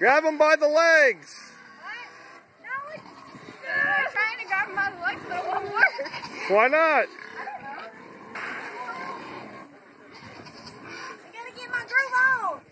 Grab him by the legs. What? No, I'm trying to grab him by the legs, but it won't work. Why not? I don't know. I gotta get my groove on.